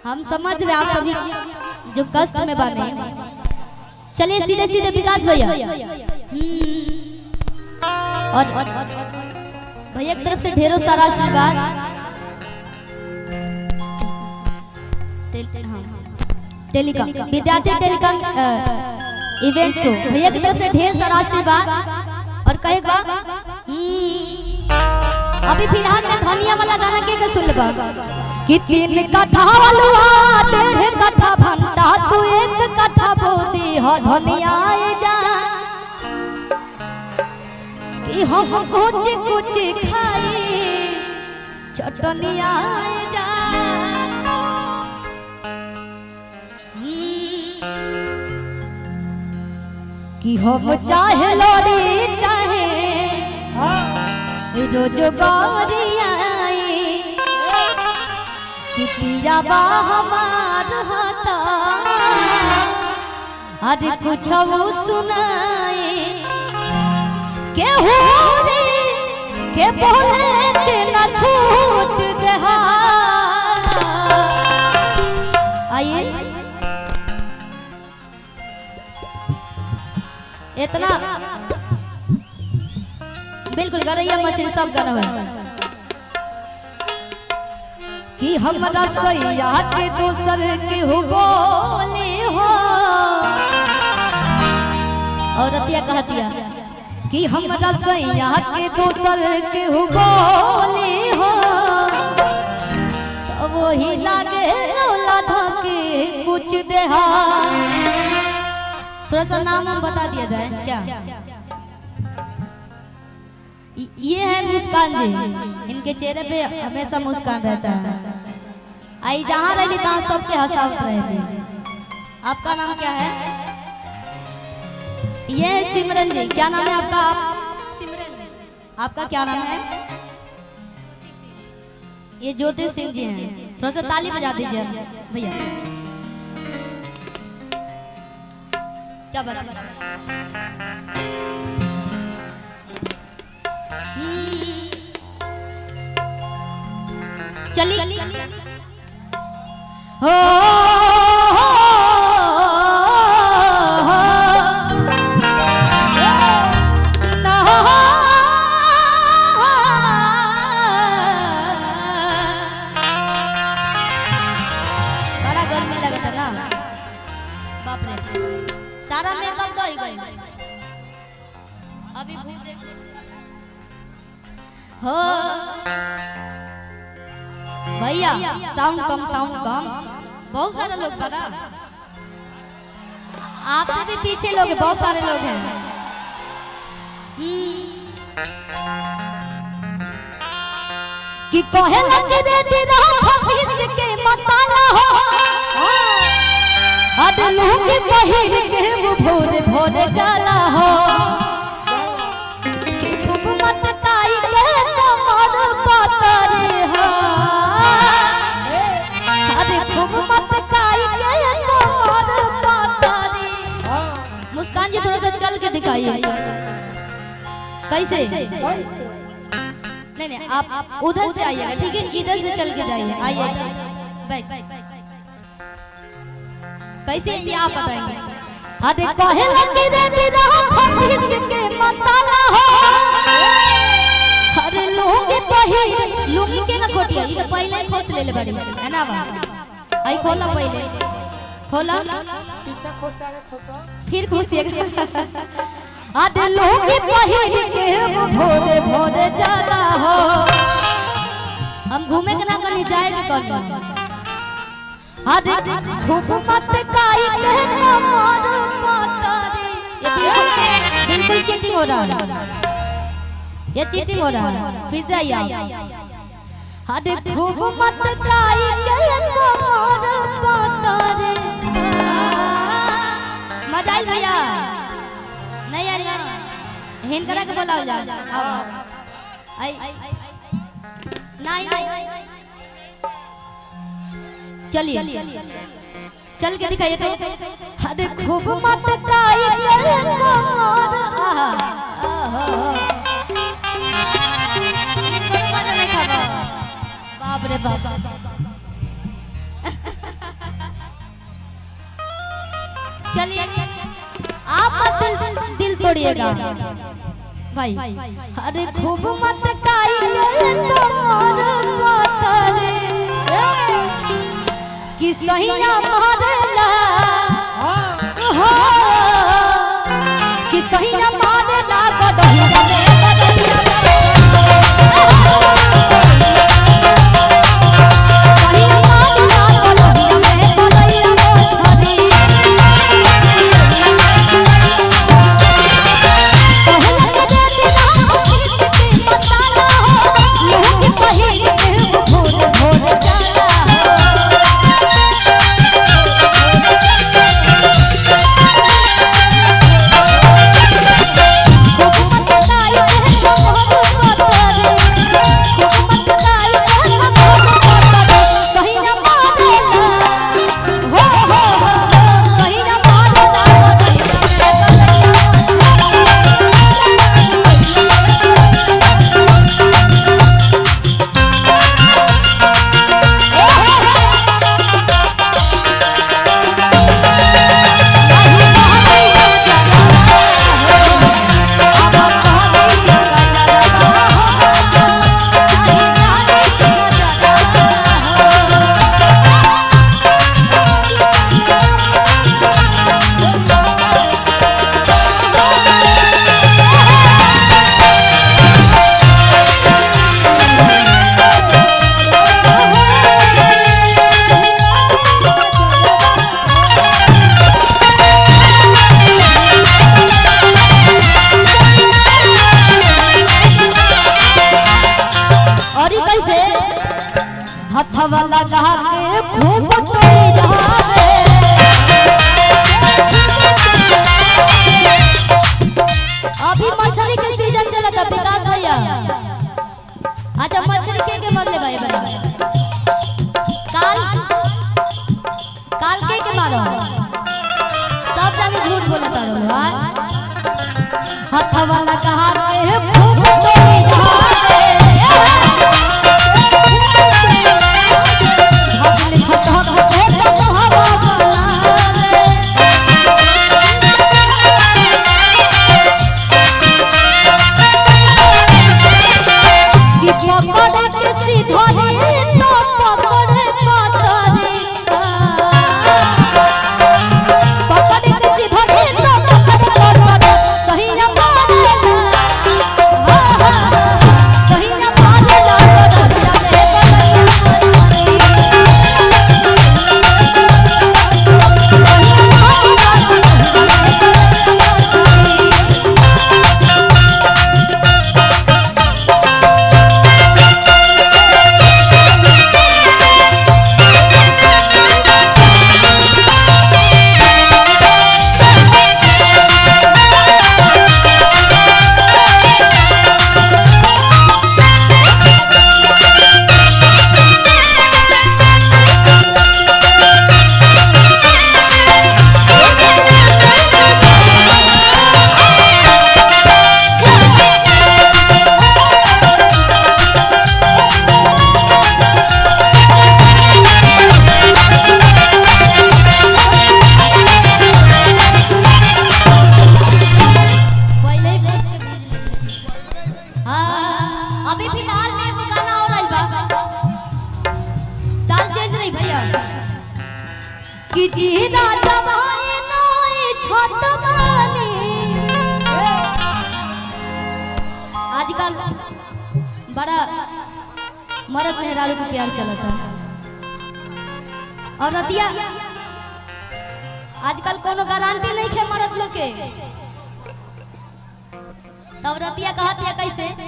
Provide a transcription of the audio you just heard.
हम समझ रहे आप सभी जो कष्ट में बने। चलिए सीधे सीधे विकास भैया और भैया की तरफ से ढेरों सारा आशीर्वाद। टेलीकॉम विद्यार्थी टेलीकॉम इवेंट शो भैया की तरफ से ढेर सारा आशीर्वाद। और कहेगा अभी फिलहाल में धनिया वाला गाना के सुनबा कि 3 कथा वालुआ 1.5 कथा भंटा तू 1 कथा बोदी हो धनिया जा कि हम कुछ कुछ खाई चटनिया जा कि हम चाहे लोड़ी चाहे रोजगारियाई कि पिया बा हमार हता अरे कुछ वो सुनाई के हो रे के बोले के ना छूट गया। आइए इतना बिल्कुल गरैया मछली सब गाना है कि हमरा सैया के दोसर के हो बोले हो और अतिया कहतिया कि हमरा सैया के दोसर के हो बोले हो तो वही लागे औलादा के कुछ देहा। थोड़ा सा नाम बता दिया जाए क्या? ये है मुस्कान जी, इनके चेहरे पे हमेशा मुस्कान रहता है। आई जहाँ रही तहाँ सबके हंसावत रहे। आपका नाम क्या है? ये है सिमरन जी। क्या नाम है आपका? सिमरन। आपका क्या नाम है? ये ज्योति सिंह जी हैं। थोड़ा सा ताली बजा दीजिए भैया। क्या बात है? चलिए हो बड़ा गर्मी लगा था ना बाप रे। सारा मेकअप तो ही गई अभी भूल देख हो भैया। साउंड कम बहुत सारे लोग बना आपसे भी पीछे लोग बहुत सारे लोग हैं। कि कहे लग देती रहो खबीस के मसाला हो अदलू के पहिर के वो भोरे भोरे जाला हो कि खूब मत काई के कमर पतरे हो अरे खूब मत काई के कमर पतरे। मुस्कान जी थोड़ा सा चल के दिखाइए कैसे? नहीं आप उधर से आइएगा ठीक है, इधर से चल के जाइए। आइए कैसे ये आप बताएंगे? अरे कहे लगी देती रहो खबीस के मसाला हो अरे लुंगी पहिर लुंगी के ना खोटिया ये तो पहले खोस ले बड़ी है ना बा। आई खोला पहले खोला पीछे खोस के आगे खोसा फिर खोसिएगा। अरे लुंगी पहिर के वो भोरे भोरे जाला हो। हम घूमे के ना कहीं जाएंगे कौन? अरे खूब मत काई के कमर पतरे। ये बिल्कुल चीटिंग हो रहा है, ये चीटिंग हो रहा है। पीछे आइए आप। अरे खूब मत काई के कमर पतरे। मजा आई भैया? नहीं आई ना हिंकरा के बोला जा आई नहीं चलिए चल के दिखाइए तो। अरे खूब मत काई के कमर बाप रे बाप दिल तोड़िएगा भाई। अरे खूब मत काई के कमर पतरे कि सहिया मारला हो कि सहिया मारला गदहिया में गदहिया हथवा लगा के खूब तोड़ी जावे। अभी मछली के सीजन चलता विकास भैया। अच्छा मछली के मरले भाई काल के मारो सब जाने झूठ बोलता रहो। हथवा लगा के खूब तोड़ी जावे। कि जीरा जमाए नई छत मानी। आजकल बड़ा मर्द मेहरारू को प्यार चलता है और रतिया आजकल कोनो गारंटी नहीं है मर्द लोग के। तब रतिया कहत है कैसे